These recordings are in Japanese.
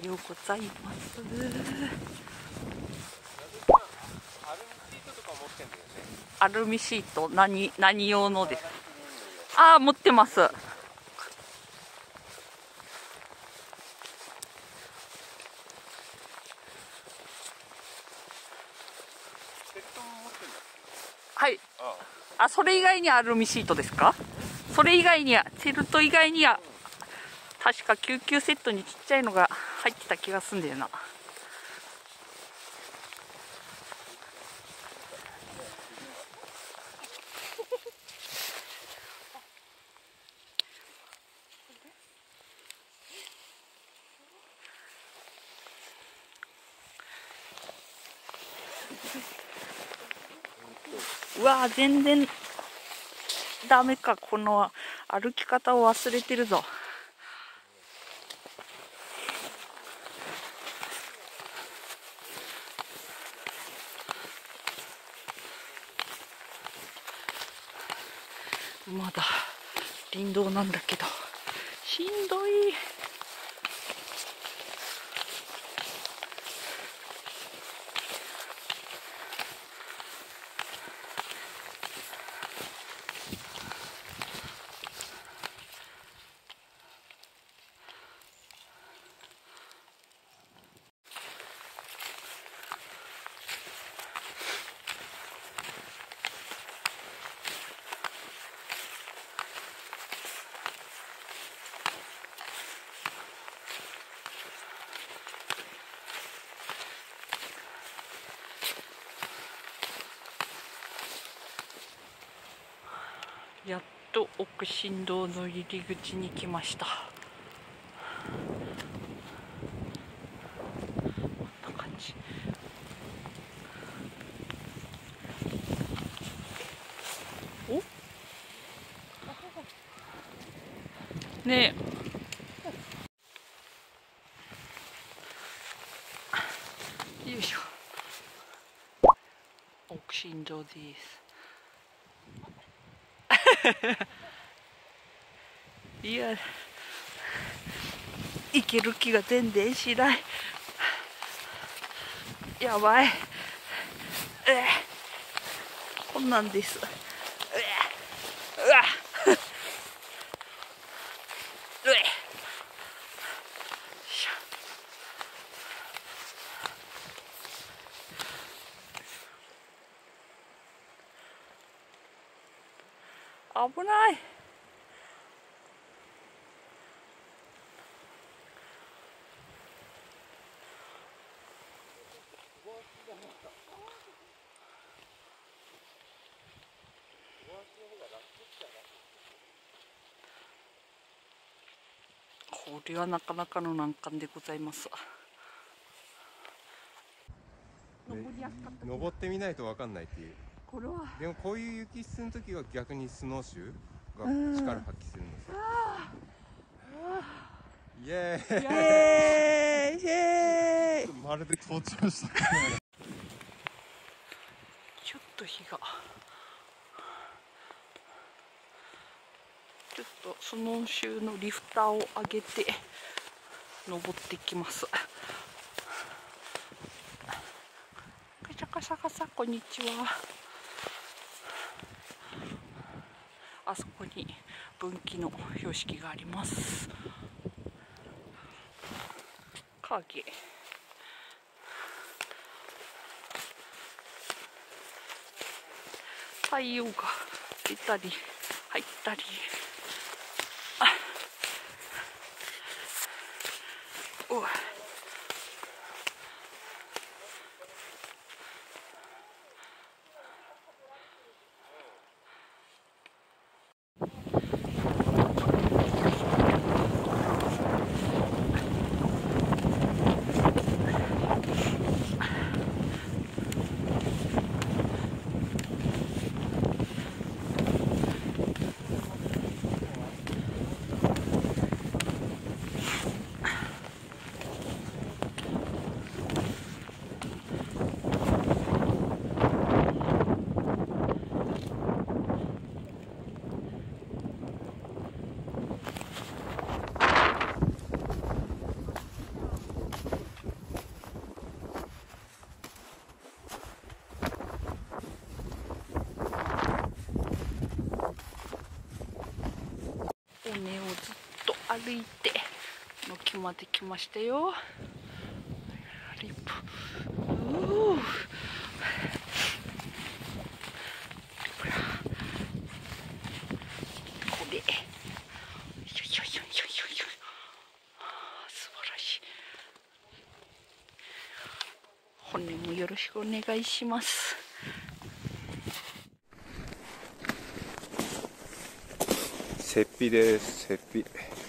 ようございます。アルミシート何用のですか？ああ、持ってます。はい。あ、それ以外にアルミシートですか？それ以外には、チェルト以外には、確か救急セットにちっちゃいのが入ってた気がすんだよな。うわー、全然ダメか。この歩き方を忘れてるぞ。まだ林道なんだけどしんどい。やっと奥新道の入り口に来ました。こんな感じ。お？ねえ。よいしょ。奥新道です。いや、行ける気が全然しない。やばい。こんなんです。危ない。これはなかなかの難関でございます。 登ってみないと分かんないっていう。 これはでもこういう雪質の時は逆にスノーシューが力発揮するんですよ。イエーイイエーイイエーイ。まるで登頂した。 ちょっと日がちょっとスノーシューのリフターを上げて登ってきます。カサカサカサ、こんにちは。あそこに分岐の標識があります。影。太陽が出たり入ったり。うわ。 歩いての木まで来ましたよ。リップこれ素晴らしい。本年もよろしくお願いします。 雪庇です。雪庇。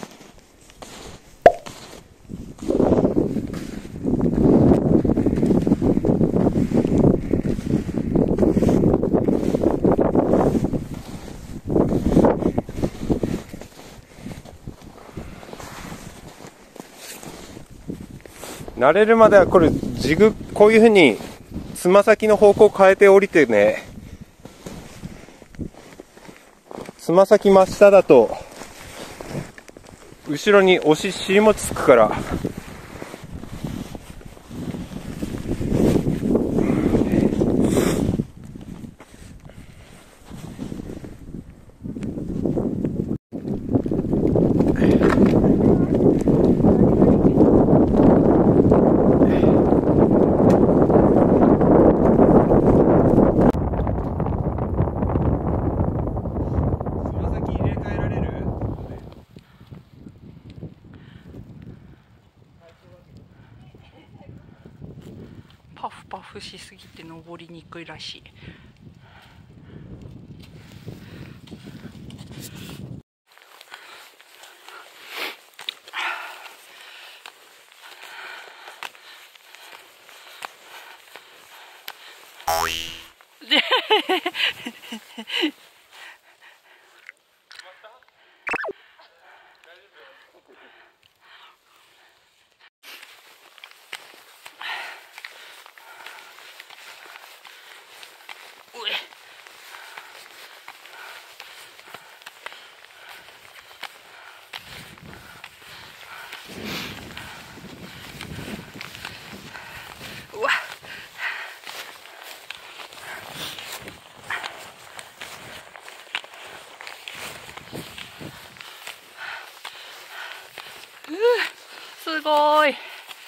慣れるまではこれこういうふうにつま先の方向を変えて降りてね。つま先真下だと後ろに尻餅つくから。 パフパフしすぎて登りにくいらしい。うわすごい。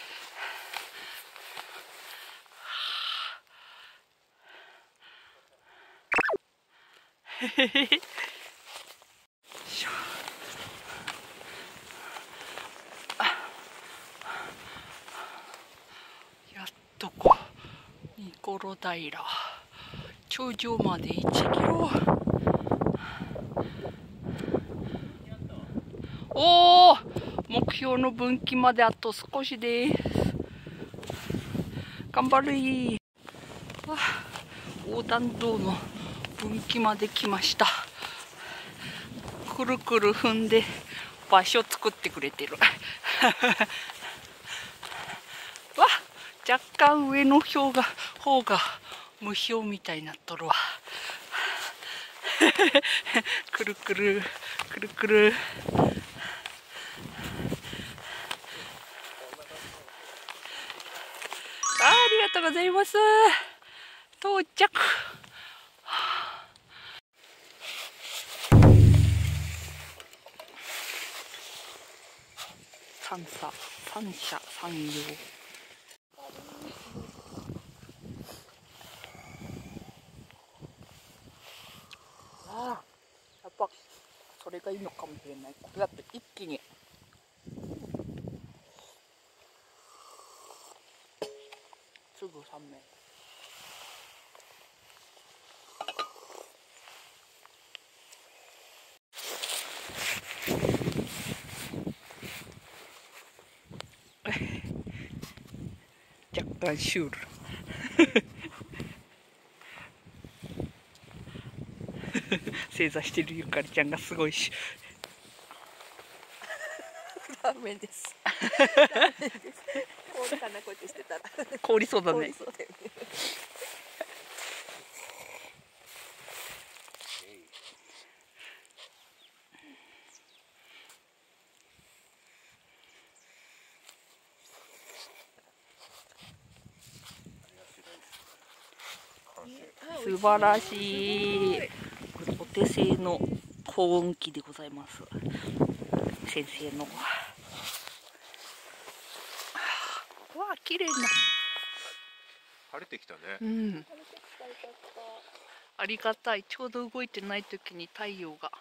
やっとこニコロ平頂上まで1キロ。おお、目標の分岐まであと少しです。頑張るい。横断道の分岐まで来ました。くるくる踏んで場所作ってくれてる。わ、若干上の方が無表みたいになっとるわ。くるくるくるくる。ありがとうございます。到着。三者三様。やっぱそれがいいのかもしれない。これだって一気にすぐ3名。若干シュール。正座してるゆかりちゃんがすごいし。 ダメです。凍るかな、こうやってしてたら。 凍りそうだね。 凍りそうだよね。 素晴らしい。お手製の高温機でございます。 先生の。うわ綺麗な。 晴れてきたね。 うん。ありがたい。ちょうど動いてない時に太陽が。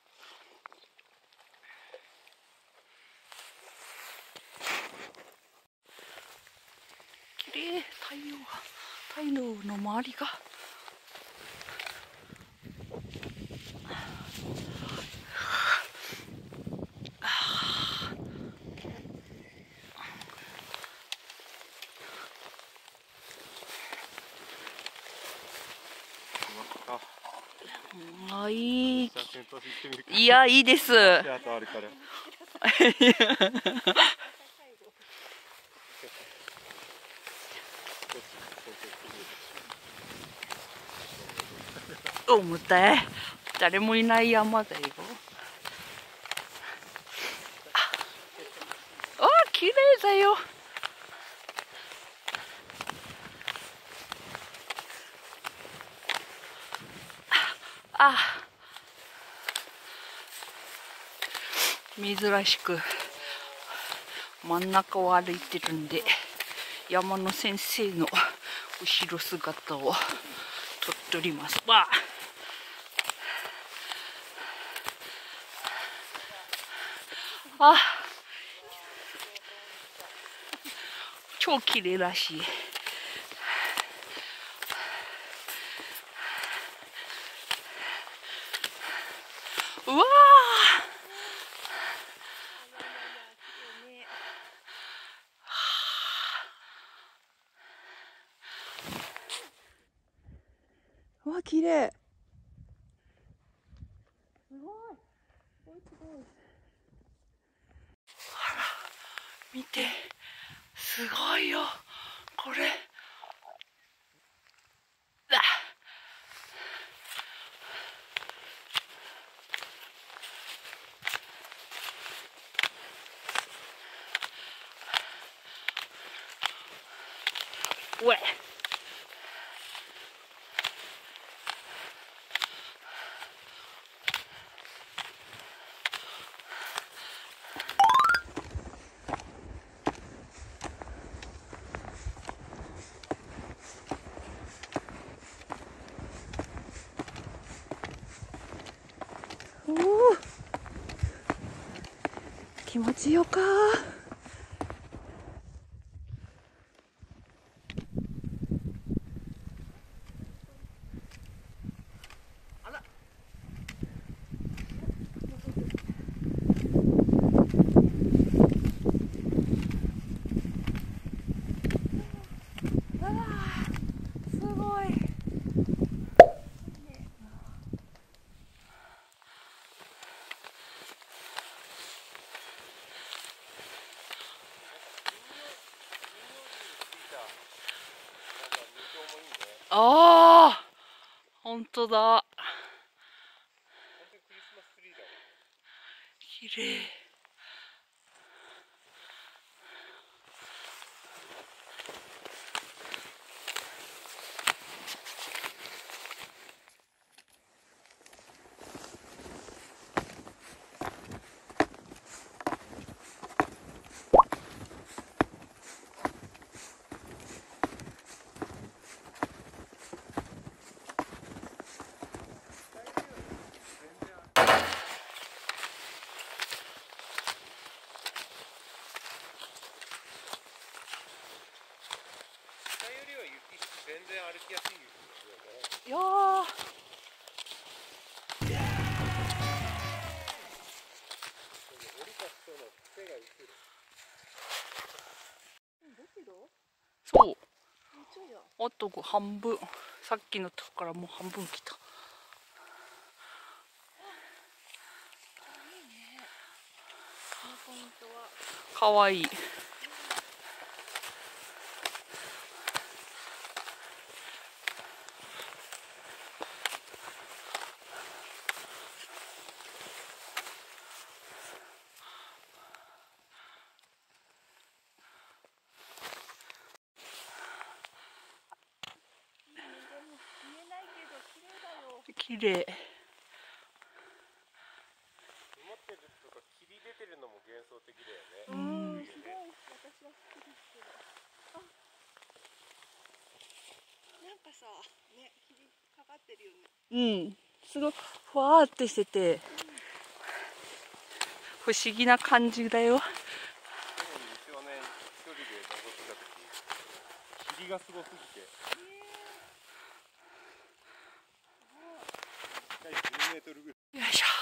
綺麗。太陽の周りが。あ、いい。 写真撮ってみるか。 いや、いいです。 足跡あるから。 重たい。誰もいない山だよ。あ、綺麗だよ。あ、珍しく真ん中を歩いてるんで、山の先生の後ろ姿を撮っております。わあ、超綺麗らしい。うわうわ、綺麗。 見て、すごいよこれ。だうえ。 おお、気持ちよか。 すごい。ああ、本当だ。綺麗。 全然歩きやすいですよね。 いやー、 降りた人の癖が映る。 そう。あと半分。さっきのとこからもう半分来た。かわいい。綺麗。 てるとか霧出てるのも幻想的だよね。 すごい私は好きですけど。なんかさ、ね、霧かかってるよね。 うん、すごいふわーってしてて、不思議な感じだよ。 去年一人で登ってた時、霧がすごすぎて。10メートルぐらい。 よいしょ。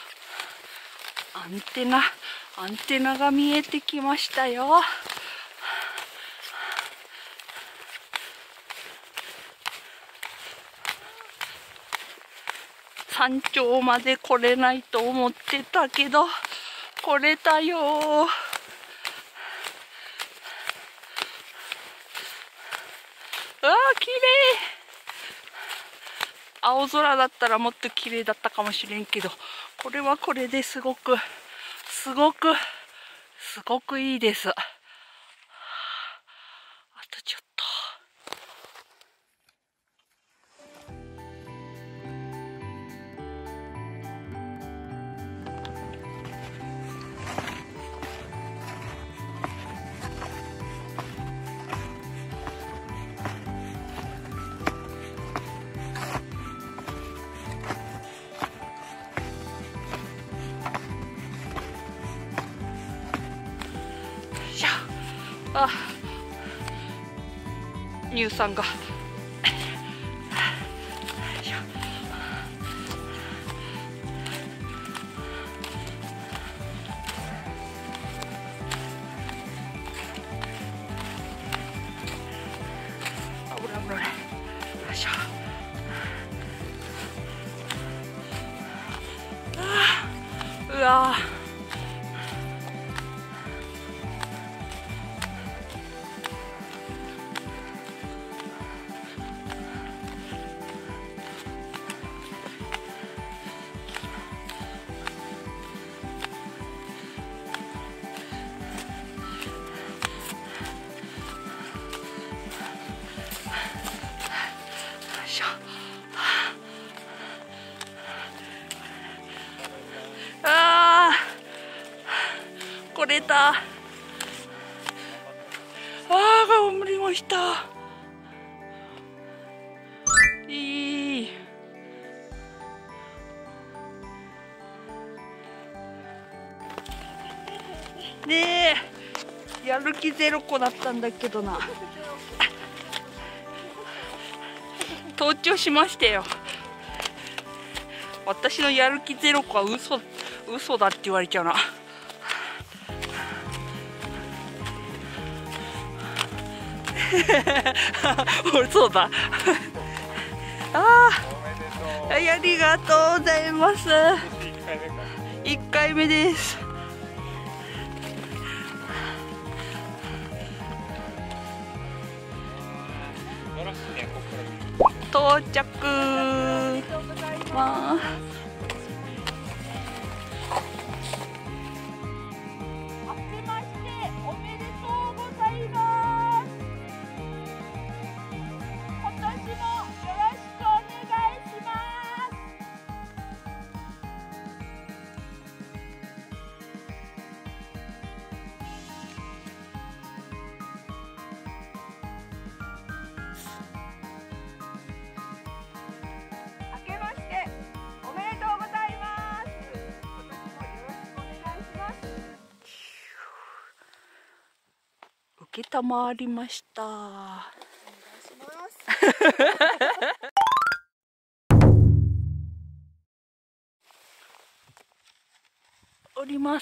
アンテナが見えてきましたよ。山頂まで来れないと思ってたけど、来れたよ。うわー、綺麗。青空だったらもっと綺麗だったかもしれんけど、これはこれですごくいいです。あとちょっと。あ、乳酸が。危ない危ない。よいしょ。うわー。来れた。頑張りました。いい。ねえ、やる気ゼロ個だったんだけどな。登頂しましたよ。私のやる気ゼロ個は嘘だって言われちゃうな。そうだ。ありがとうございます。1回目です。到着。承りました。お願いします。おります。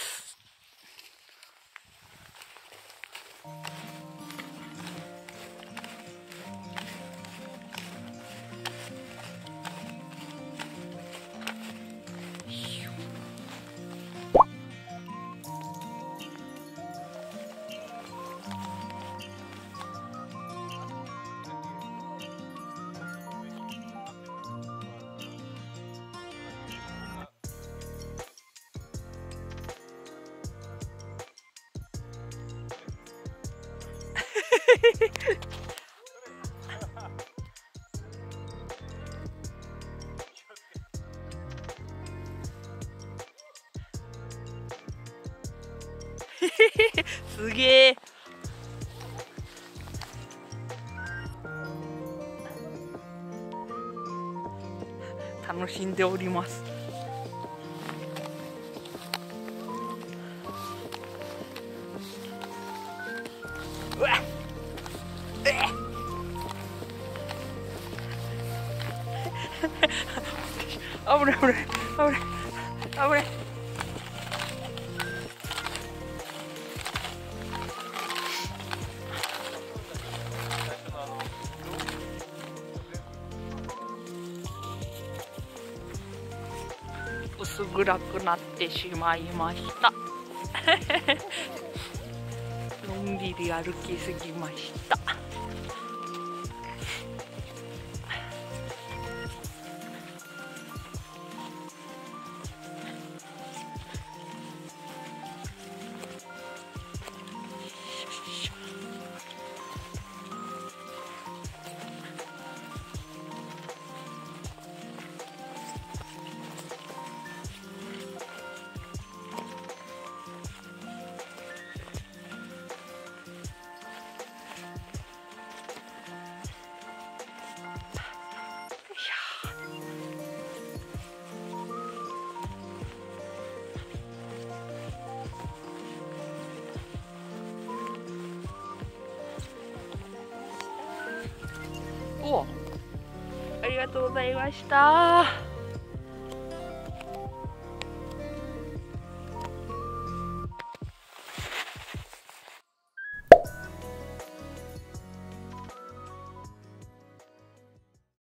すげえ。楽しんでおります。うわっ、危ない危ない危ない危ない。薄暗くなってしまいました。のんびり歩きすぎました。お、ありがとうございました。